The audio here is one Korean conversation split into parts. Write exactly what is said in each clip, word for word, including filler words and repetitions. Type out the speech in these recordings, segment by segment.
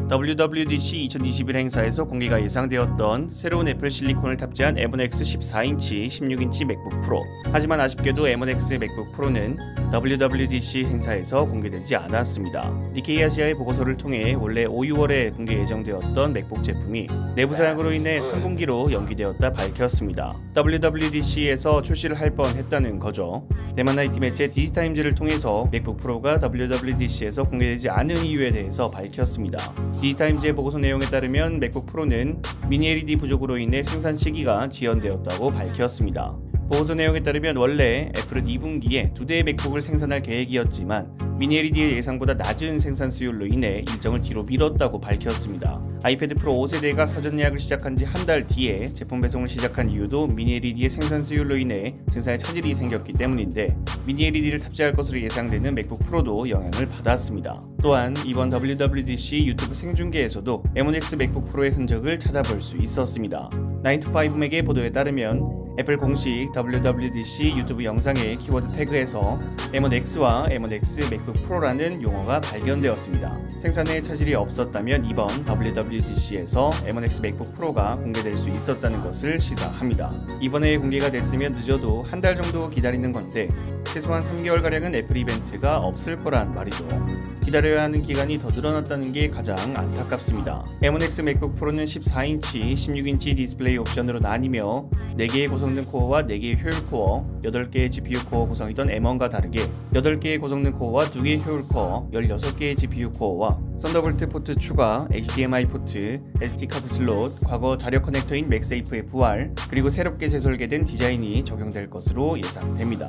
더블유 더블유 디 씨 이천이십일 행사에서 공개가 예상되었던 새로운 애플 실리콘을 탑재한 엠 원 엑스 십사 인치, 십육 인치 맥북 프로. 하지만 아쉽게도 엠 원 엑스 맥북 프로는 더블유 더블유 디 씨 행사에서 공개되지 않았습니다. 니케이 아시아의 보고서를 통해 원래 오, 유월에 공개 예정되었던 맥북 제품이 내부 사양으로 인해 삼 분기로 연기되었다 밝혔습니다. 더블유 더블유 디 씨에서 출시를 할 뻔했다는 거죠. 대만 아이티 매체 디지타임즈를 통해서 맥북 프로가 더블유 더블유 디 씨에서 공개되지 않은 이유에 대해서 밝혔습니다. 디지타임즈의 보고서 내용에 따르면 맥북 프로는 미니 엘이디 부족으로 인해 생산 시기가 지연되었다고 밝혔습니다. 보고서 내용에 따르면 원래 애플은 이 분기에 두 대의 맥북을 생산할 계획이었지만 미니 엘이디의 예상보다 낮은 생산 수율로 인해 일정을 뒤로 미뤘다고 밝혔습니다. 아이패드 프로 오 세대가 사전 예약을 시작한 지 한 달 뒤에 제품 배송을 시작한 이유도 미니 엘이디의 생산 수율로 인해 생산에 차질이 생겼기 때문인데 미니 엘이디를 탑재할 것으로 예상되는 맥북 프로도 영향을 받았습니다. 또한 이번 더블유 더블유 디 씨 유튜브 생중계에서도 엠 원 엑스 맥북 프로의 흔적을 찾아볼 수 있었습니다. 나인 투 파이브 맥의 보도에 따르면 애플 공식 더블유 더블유 디 씨 유튜브 영상의 키워드 태그에서 엠 원 엑스와 엠 원 엑스 맥북 프로라는 용어가 발견되었습니다. 생산에 차질이 없었다면 이번 더블유 더블유 디 씨에서 엠 원 엑스 맥북 프로가 공개될 수 있었다는 것을 시사합니다. 이번에 공개가 됐으면 늦어도 한 달 정도 기다리는 건데 최소한 삼 개월가량은 애플 이벤트가 없을 거란 말이죠. 기다려야 하는 기간이 더 늘어났다는 게 가장 안타깝습니다. 엠 원 엑스 맥북 프로는 십사 인치, 십육 인치 디스플레이 옵션으로 나뉘며 네 개의 고성능 코어와 네 개의 효율 코어, 여덟 개의 지피유 코어 구성이던 엠 원과 다르게 여덟 개의 고성능 코어와 두 개의 효율 코어, 열여섯 개의 지피유 코어와 썬더볼트 포트 추가, 에이치 디 엠 아이 포트, 에스 디 카드 슬롯, 과거 자력 커넥터인 맥세이프의 부활, 그리고 새롭게 재설계된 디자인이 적용될 것으로 예상됩니다.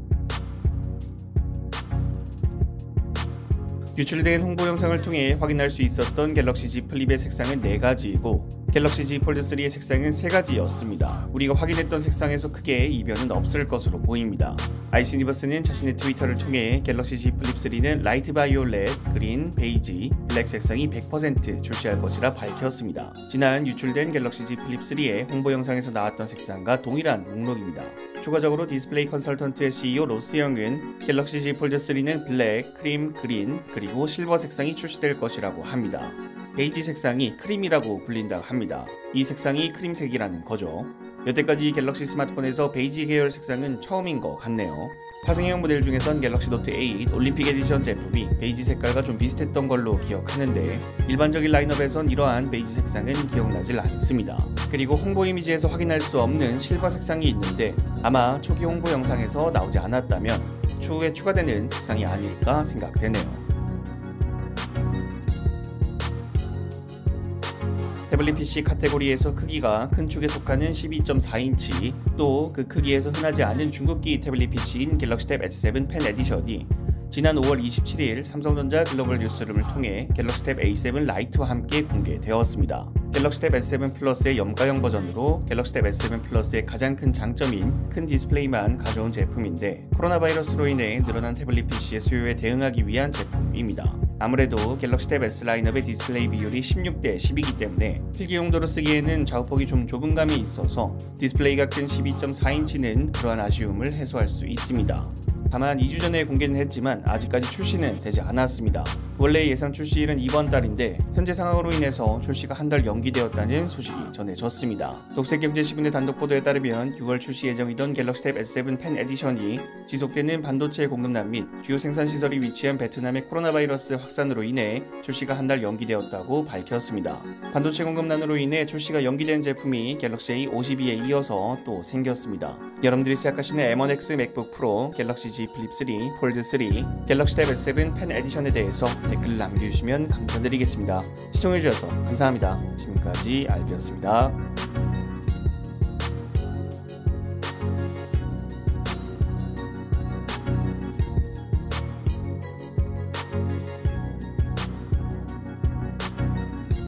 유출된 홍보 영상을 통해 확인할 수 있었던 갤럭시 Z 플립의 색상은 네 가지이고 갤럭시 Z 폴드 쓰리의 색상은 세 가지였습니다. 우리가 확인했던 색상에서 크게 이변은 없을 것으로 보입니다. 아이씨 유니버스는 자신의 트위터를 통해 갤럭시 Z 플립 쓰리는 라이트 바이올렛, 그린, 베이지, 블랙 색상이 백 퍼센트 출시할 것이라 밝혔습니다. 지난 유출된 갤럭시 Z 플립 쓰리의 홍보 영상에서 나왔던 색상과 동일한 목록입니다. 추가적으로 디스플레이 컨설턴트의 씨이오 로스 영은 갤럭시 Z 폴드 쓰리는 블랙, 크림, 그린, 그리고 실버 색상이 출시될 것이라고 합니다. 베이지 색상이 크림이라고 불린다고 합니다. 이 색상이 크림색이라는 거죠. 여태까지 갤럭시 스마트폰에서 베이지 계열 색상은 처음인 것 같네요. 파생형 모델 중에선 갤럭시 노트 에잇 올림픽 에디션 제품이 베이지 색깔과 좀 비슷했던 걸로 기억하는데 일반적인 라인업에선 이러한 베이지 색상은 기억나질 않습니다. 그리고 홍보 이미지에서 확인할 수 없는 실버 색상이 있는데 아마 초기 홍보 영상에서 나오지 않았다면 추후에 추가되는 색상이 아닐까 생각되네요. 태블릿 피씨 카테고리에서 크기가 큰 축에 속하는 십이 점 사 인치, 또 그 크기에서 흔하지 않은 중급기 태블릿 피씨인 갤럭시 탭 에스 세븐 펜 에디션이 지난 오월 이십칠일 삼성전자 글로벌 뉴스룸을 통해 갤럭시 탭 에이 세븐 라이트와 함께 공개되었습니다. 갤럭시 탭 에스 세븐 플러스의 염가형 버전으로 갤럭시 탭 에스 세븐 플러스의 가장 큰 장점인 큰 디스플레이만 가져온 제품인데 코로나 바이러스로 인해 늘어난 태블릿 피씨의 수요에 대응하기 위한 제품입니다. 아무래도 갤럭시 탭 S 라인업의 디스플레이 비율이 십육 대 십이기 때문에 필기 용도로 쓰기에는 좌우폭이 좀 좁은 감이 있어서 디스플레이가 큰 십이 점 사 인치는 그러한 아쉬움을 해소할 수 있습니다. 다만 이 주 전에 공개는 했지만 아직까지 출시는 되지 않았습니다. 원래 예상 출시일은 이번 달인데 현재 상황으로 인해서 출시가 한 달 연기되었다는 소식이 전해졌습니다. 독색경제신문의 단독 보도에 따르면 유월 출시 예정이던 갤럭시 탭 에스 세븐 펜 에디션이 지속되는 반도체 공급난 및 주요 생산시설이 위치한 베트남의 코로나 바이러스 확산으로 인해 출시가 한 달 연기되었다고 밝혔습니다. 반도체 공급난으로 인해 출시가 연기된 제품이 갤럭시 에이 오십이에 이어서 또 생겼습니다. 여러분들이 생각하시는 엠 원 엑스 맥북 프로, 갤럭시 Z 플립 쓰리, 폴드 쓰리, 갤럭시 탭 에스 세븐 펜 에디션에 대해서 댓글을 남겨주시면 감사드리겠습니다. 시청해주셔서 감사합니다. 지금까지 알비였습니다.